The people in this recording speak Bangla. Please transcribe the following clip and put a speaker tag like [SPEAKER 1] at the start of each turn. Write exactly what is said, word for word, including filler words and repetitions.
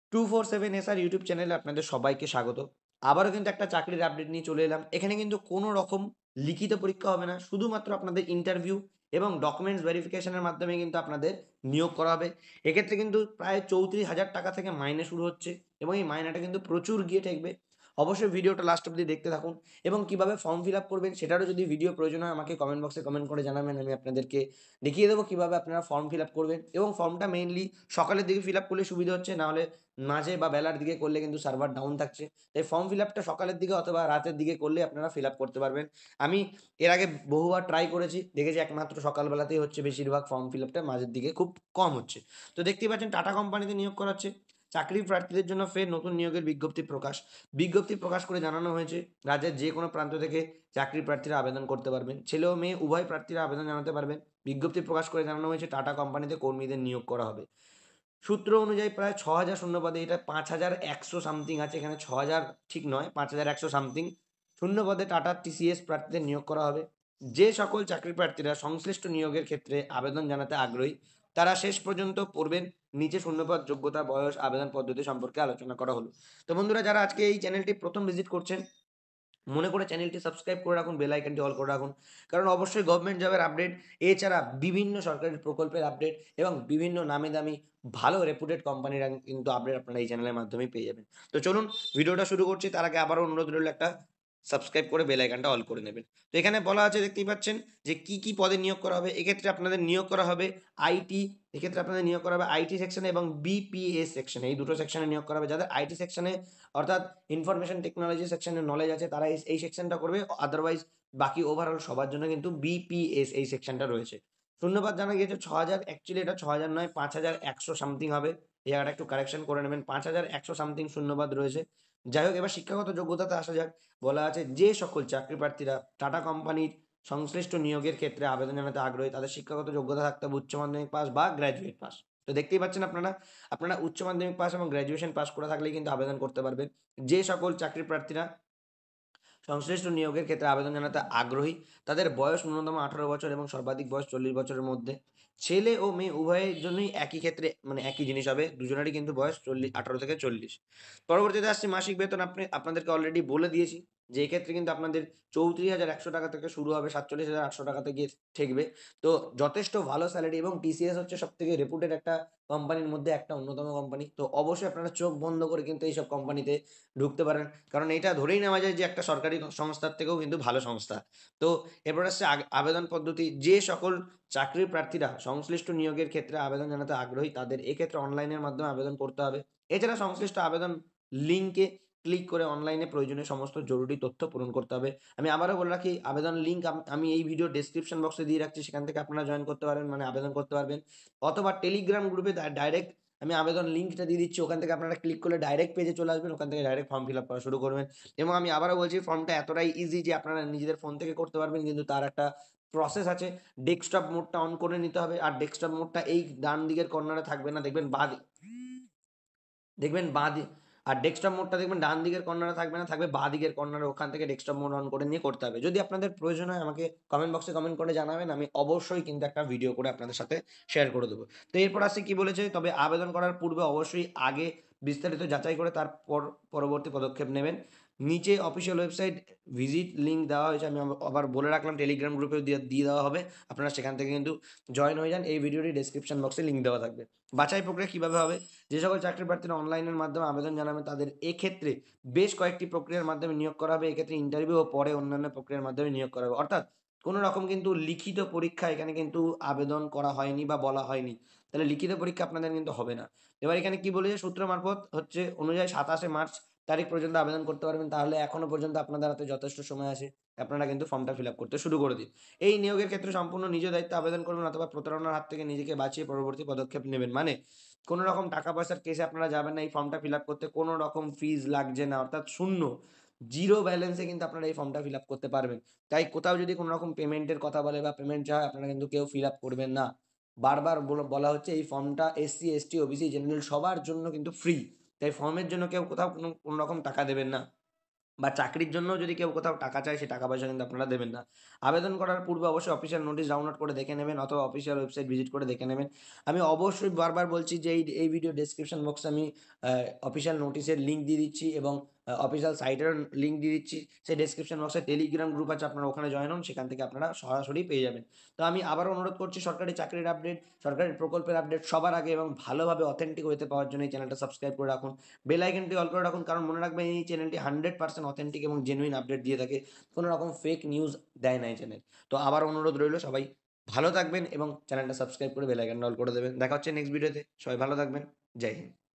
[SPEAKER 1] Two four seven S R YouTube চ্যানেলে আপনাদের সবাইকে স্বাগত। আবারও কিন্তু একটা চাকরির আপডেট নিয়ে চলে এলাম। এখানে কিন্তু কোনো রকম লিখিত পরীক্ষা হবে না। শুধুমাত্র আপনাদের ইন্টারভিউ এবং ডকুমেন্টস ভেরিফিকেশনের মাধ্যমে কিন্তু আপনাদের নিয়োগ করা হবে। এক্ষেত্রে কিন্তু প্রায় চৌত্রিশ হাজার টাকা থেকে মাইনে শুরু হচ্ছে এবং এই মাইনেটা কিন্তু প্রচুর গিয়ে ঠেকবে। অবশ্যই ভিডিওটা লাস্ট অব্দি দেখতে থাকুন এবং কিভাবে ফর্ম ফিল আপ করবেন সেটারও যদি ভিডিও প্রয়োজন হয় আমাকে কমেন্ট বক্সে কমেন্ট করে জানাবেন। আমি আপনাদেরকে দেখিয়ে দেবো কিভাবে আপনারা ফর্ম ফিল আপ করবেন এবং ফর্মটা মেইনলি সকালের দিকে ফিল আপ করলে সুবিধা হচ্ছে, নাহলে মাঝে বা বেলার দিকে করলে কিন্তু সার্ভার ডাউন থাকছে। তাই ফর্ম ফিল আপটা সকালের দিকে অথবা রাতের দিকে করলে আপনারা ফিল আপ করতে পারবেন। আমি এর আগে বহুবার ট্রাই করেছি, দেখেছি একমাত্র সকালবেলাতেই হচ্ছে বেশিরভাগ ফর্ম ফিল আপটা, মাঝের দিকে খুব কম হচ্ছে। তো দেখতেই পাচ্ছেন টাটা কোম্পানিতে নিয়োগ করা হচ্ছে। চাকরি প্রার্থীদের জন্য ফের নতুন নিয়োগের বিজ্ঞপ্তি প্রকাশ। বিজ্ঞপ্তি প্রকাশ করে জানানো হয়েছে রাজ্যের যে কোনো প্রান্ত থেকে চাকরি প্রার্থীরা আবেদন করতে পারবেন। ছেলে ও মেয়ে উভয় প্রার্থীরা আবেদন জানাতে পারবেন। বিজ্ঞপ্তি প্রকাশ করে জানানো হয়েছে টাটা কোম্পানিতে কর্মীদের নিয়োগ করা হবে। সূত্র অনুযায়ী প্রায় ছ হাজার শূন্যপদে, এটা পাঁচ হাজার একশো সামথিং আছে, এখানে ছ হাজার ঠিক নয়, পাঁচ হাজার একশো সামথিং শূন্যপদে টাটা টিসিএস প্রার্থীদের নিয়োগ করা হবে। যে সকল চাকরি প্রার্থীরা সংশ্লিষ্ট নিয়োগের ক্ষেত্রে আবেদন জানাতে আগ্রহী তারা শেষ পর্যন্ত পড়বেন। নিচে শূন্যপদ, যোগ্যতা, বয়স, আবেদন পদ্ধতি সম্পর্কে আলোচনা করা হলো। তো বন্ধুরা, যারা আজকে এই চ্যানেলটি প্রথম ভিজিট করছেন মনে করে চ্যানেলটি সাবস্ক্রাইব করে রাখুন, বেল আইকনটি অল করে রাখুন, কারণ অবশ্যই গভর্নমেন্ট জবের আপডেট, এছাড়া বিভিন্ন সরকারি প্রকল্পের আপডেট এবং বিভিন্ন নামি দামি ভালো রেপুটেড কোম্পানির কিন্তু আপডেট আপনারা এই চ্যানেলের মাধ্যমেই পেয়ে যাবেন। তো চলুন ভিডিওটা শুরু করছি, তার আগে আবারও অনুরোধ রইল একটা সাবস্ক্রাইব করে বেল আইকনটা অল করে নেবেন। তো এখানে বলা আছে, দেখতেই পাচ্ছেন যে কি কি পদে নিয়োগ করা হবে। এক্ষেত্রে আপনাদের নিয়োগ করা হবে আইটি, এক্ষেত্রে আপনাদের নিয়োগ করা হবে আইটি সেকশনে এবং বিপিএস সেকশনে, এই দুটো সেকশনে নিয়োগ করা হবে। যাদের আইটি সেকশনে অর্থাৎ ইনফরমেশন টেকনোলজি সেকশনের নলেজ আছে তারা এই এই সেকশনটা করবে, আদারওয়াইজ বাকি ওভারঅল সবার জন্য কিন্তু বিপিএস এই সেকশনটা রয়েছে। শূন্যপাত জানা গিয়েছে ছ হাজার, অ্যাকচুয়ালি এটা ছ হাজার নয়, পাঁচ হাজার একশো সামথিং হবে। এই জায়গাটা একটু কারেকশন করে নেবেন, পাঁচ হাজার একশো সামথিং শূন্যপাত রয়েছে। যাই হোক, এবার শিক্ষাগত যোগ্যতাতে আসা যাক। বলা আছে যে সকল চাকরি প্রার্থীরা টাটা কোম্পানির সংশ্লিষ্ট নিয়োগের ক্ষেত্রে আবেদন জানাতে আগ্রহী তাদের শিক্ষাগত যোগ্যতা থাকতে হবে উচ্চ মাধ্যমিক পাস বা গ্র্যাজুয়েট পাস। তো দেখতেই পাচ্ছেন আপনারা, আপনারা উচ্চ মাধ্যমিক পাস এবং গ্র্যাজুয়েশন পাস করে থাকলেই কিন্তু আবেদন করতে পারবেন। যে সকল চাকরি প্রার্থীরা সংশ্লিষ্ট নিয়োগের ক্ষেত্রে আবেদন জানাতে আগ্রহী তাদের বয়স ন্যূনতম আঠারো বছর এবং সর্বাধিক বয়স চল্লিশ বছরের মধ্যে। ছেলে ও মেয়ে উভয়ের জন্যই একই ক্ষেত্রে মানে একই জিনিস হবে, দুজনেরই কিন্তু বয়স চল্লিশ, আঠারো থেকে চল্লিশ। পরবর্তীতে আসছে মাসিক বেতন। আপনি আপনাদেরকে অলরেডি বলে দিয়েছি যে এক্ষেত্রে কিন্তু আপনাদের চৌত্রিশ হাজার একশো টাকা থেকে শুরু হবে, সাতচল্লিশ হাজার আটশো টাকা থেকে ঠেকবে। তো যথেষ্ট ভালো স্যালারি এবং টিসিএস হচ্ছে সব থেকে রেপুটেড একটা কোম্পানির মধ্যে একটা অন্যতম কোম্পানি। তো অবশ্যই আপনারা চোখ বন্ধ করে কিন্তু এইসব কোম্পানিতে ঢুকতে পারেন, কারণ এটা ধরেই নেওয়া যায় যে একটা সরকারি সংস্থার থেকেও কিন্তু ভালো সংস্থা। তো এরপর আসছে আবেদন পদ্ধতি। যে সকল চাকরি প্রার্থীরা সংশ্লিষ্ট নিয়োগের ক্ষেত্রে আবেদন জানাতে আগ্রহী তাদের এক্ষেত্রে অনলাইনের মাধ্যমে আবেদন করতে হবে। এছাড়া সংশ্লিষ্ট আবেদন লিঙ্কে ক্লিক করে অনলাইনে প্রয়োজনীয় সমস্ত জরুরি তথ্য পূরণ করতে হবে। আমি আবারও বলে রাখি, আবেদন লিঙ্ক আমি এই ভিডিও ডেসক্রিপশন বক্সে দিয়ে রাখছি, সেখান থেকে আপনারা জয়েন করতে পারবেন, মানে আবেদন করতে পারবেন। অথবা টেলিগ্রাম গ্রুপে ডাইরেক্ট আমি আবেদন লিঙ্কটা দিয়ে দিচ্ছি, ওখান থেকে আপনারা ক্লিক করলে ডাইরেক্ট পেজে চলে আসবেন, ওখান থেকে ডাইরেক্ট ফর্ম ফিল আপ করা শুরু করবেন। এবং আমি আবারও বলছি, ফর্মটা এতটাই ইজি যে আপনারা নিজেদের ফোন থেকে করতে পারবেন, কিন্তু তার একটা প্রসেস আছে। ডেস্কটপ মোডটা অন করে নিতে হবে, আর ডেস্কটপ মোডটা এই ডান দিকের কর্নারে থাকবে না, দেখবেন বাঁ দিক দেখবেন বাঁ দিক আর ডেস্কটপ মোডটা দেখবেন ডান দিকের কর্নারে থাকবে না, থাকবে বাঁ দিকের কর্নারে, ওখান থেকে ডেস্কটপ মোড অন করে নিয়ে করতে হবে। যদি আপনাদের প্রয়োজন হয় আমাকে কমেন্ট বক্সে কমেন্ট করে জানাবেন, আমি অবশ্যই কিন্তু একটা ভিডিও করে আপনাদের সাথে শেয়ার করে দেবো। তো এরপর আসছে কি বলেছে, তবে আবেদন করার পূর্বে অবশ্যই আগে বিস্তারিত যাচাই করে তারপর পরবর্তী পদক্ষেপ নেবেন। নিচে অফিসিয়াল ওয়েবসাইট ভিজিট লিঙ্ক দেওয়া হয়েছে, আমি আবার বলে রাখলাম টেলিগ্রাম গ্রুপেও দিয়ে দিয়ে দেওয়া হবে, আপনারা সেখান থেকে কিন্তু জয়েন হয়ে যান। এই ভিডিওটি ডেসক্রিপশন বক্সে লিঙ্ক দেওয়া থাকবে। বাছাই প্রক্রিয়া কীভাবে হবে, যে সকল চাকরি প্রার্থীরা অনলাইনের মাধ্যমে আবেদন জানাবেন তাদের এক্ষেত্রে বেশ কয়েকটি প্রক্রিয়ার মাধ্যমে নিয়োগ করা হবে। এক্ষেত্রে ইন্টারভিউ ও পরে অন্যান্য প্রক্রিয়ার মাধ্যমে নিয়োগ করা হবে। অর্থাৎ কোনো রকম কিন্তু লিখিত পরীক্ষা এখানে কিন্তু আবেদন করা হয়নি বা বলা হয়নি, তাহলে লিখিত পরীক্ষা আপনাদের কিন্তু হবে না। এবার এখানে কি বলেছে, সূত্র মারফত হচ্ছে অনুযায়ী সাতাশে মার্চ তারিখ পর্যন্ত আবেদন করতে পারবেন। তাহলে এখনো পর্যন্ত আপনাদের হাতে যথেষ্ট সময় আছে, আপনারা কিন্তু ফর্মটা ফিল আপ করতে শুরু করে দিন। এই নিয়োগের ক্ষেত্রে সম্পূর্ণ নিজ দায়িত্বে আবেদন করবেন অথবা প্রতারণার হাত থেকে নিজেকে বাঁচিয়ে পরবর্তী পদক্ষেপ নেবেন। মানে কোনো রকম টাকা পয়সার কেসে আপনারা যাবেন না। এই ফর্মটা ফিল আপ করতে কোনো রকম ফিজ লাগছে না, অর্থাৎ শূন্য, জিরো ব্যালেন্সে কিন্তু আপনারা এই ফর্মটা ফিল আপ করতে পারবেন। তাই কোথাও যদি কোনো রকম পেমেন্টের কথা বলে বা পেমেন্ট চায়, আপনারা কিন্তু কেউ ফিল আপ করবেন না। বারবার বলা হচ্ছে এই ফর্মটা এসসি এসটি ওবিসি জেনারেল সবার জন্য কিন্তু ফ্রি, তাই ফর্মের জন্য কেউ কোথাও কোনো কোনো রকম টাকা দেবেন না। বা চাকরির জন্য যদি কেউ কোথাও টাকা চায়, সে টাকা পয়সা কিন্তু আপনারা দেবেন না। আবেদন করার পূর্বে অবশ্যই অফিসিয়াল নোটিশ ডাউনলোড করে দেখে নেবেন অথবা অফিসিয়াল ওয়েবসাইট ভিজিট করে দেখে নেবেন। আমি অবশ্যই বারবার বলছি যে এই এই ভিডিও ডেসক্রিপশন বক্সে আমি আ অফিসিয়াল নোটিশের লিঙ্ক দিয়ে দিচ্ছি এবং আ অফিসিয়াল সাইটেরও লিঙ্ক দিয়ে দিচ্ছি। সেই ডেসক্রিপশন বক্সে টেলিগ্রাম গ্রুপ আছে, আপনারা ওখানে জয়েন হন, সেখান থেকে আপনারা সরাসরি পেয়ে যাবেন। তো আমি আবারও অনুরোধ করছি, সরকারি চাকরির আপডেট, সরকারি প্রকল্পের আপডেট সবার আগে এবং ভালোভাবে অথেন্টিক ওয়েতে পাওয়ার জন্য এই চ্যানেলটা সাবস্ক্রাইব করে রাখুন। বেল আইকনটি অল করে রাখুন, কারণ মনে রাখবেন এই চ্যানেলটি হান্ড্রেড পার্সেন্ট অথেন্টিক এবং জেনুইন আপডেট দিয়ে থাকে। কোনো রকম ফেক নিউজ দেয় না এই চ্যানেল। তো আবার অনুরোধ রইল, সবাই ভালো থাকবেন এবং চ্যানেলটা সাবস্ক্রাইব করে বেল আইকনটা অল করে দেবেন। দেখা হচ্ছে নেক্সট ভিডিওতে। সবাই ভালো থাকবেন। জয় হিন্দ।